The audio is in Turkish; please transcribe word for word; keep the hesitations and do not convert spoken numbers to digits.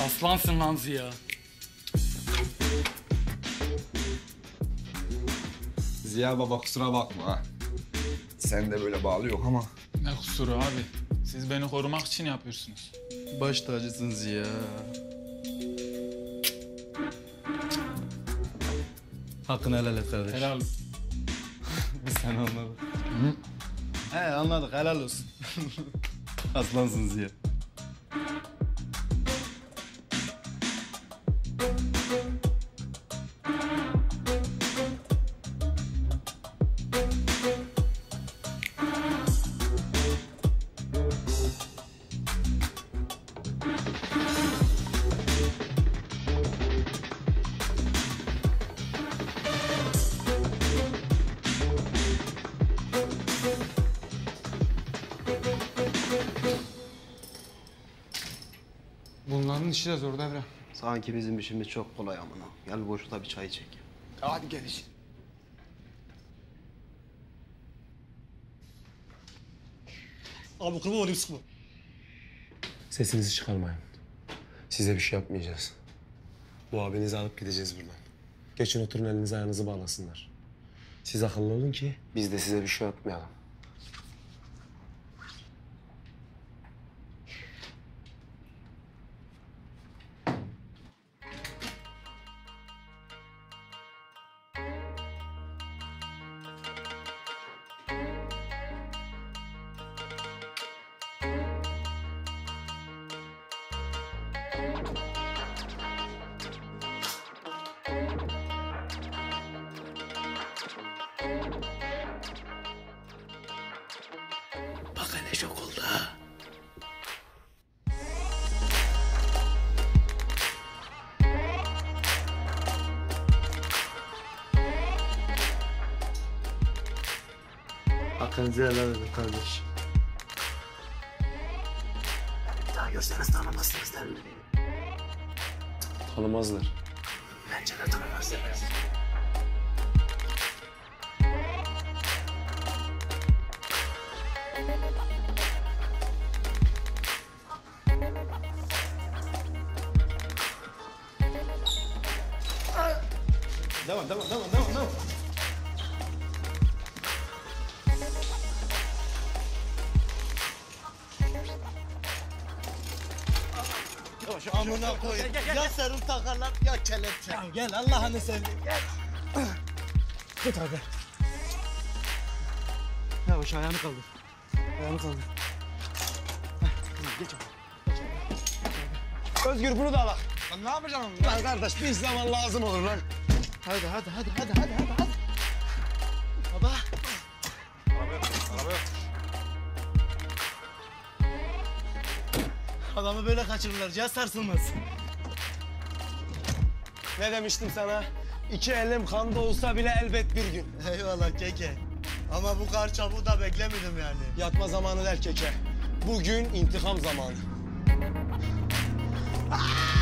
Aslansın lan Ziya. Ziya baba kusura bakma ha. Sen de böyle bağlı yok ama. Ne kusuru abi? Siz beni korumak için yapıyorsunuz. Baş tacısın Ziya. Hakkını helal et kardeş. Helal. Biz seni anladık. He anladık, helal olsun. Aslansın Ziya. Bunların işi de zor Devrem. Sanki bizim işimiz çok kolay amına. Gel boşluğa bir çay çek. Hadi gel işin. Abi kurban olayım sıkma. Sesinizi çıkarmayın. Size bir şey yapmayacağız. Bu abinizi alıp gideceğiz buradan. Geçin oturun, elinizi ayağınızı bağlasınlar. Siz akıllı olun ki biz de size bir şey yapmayalım. Bak hele şok oldu ha. Hakkınızı helal edin kardeş. Bir daha görseniz tanımazsınız değil mi? Tanımazlar. Bence de tanımazsınız. Devam, devam, devam, devam, devam. Yavaş amına koyayım. Ya serum takarlar ya kelepçe. Ya gel Allah'ını seveyim gel. Tut hadi. Yavaş ayağını kaldır. Ayağını kaldır. Heh, geç abi. Özgür bunu da al. Lan ne yapacaksın? Lan kardeş bir zaman lazım olur lan. Hadi hadi hadi hadi hadi hadi hadi. Baba. Adamı böyle kaçırırlar. Cihaz sarsılmaz. Ne demiştim sana? İki elim kanda olsa bile elbet bir gün. Eyvallah keke. Ama bu kadar çabuk da beklemedim yani. Yatma zamanı der keke. Bugün intikam zamanı. Aa!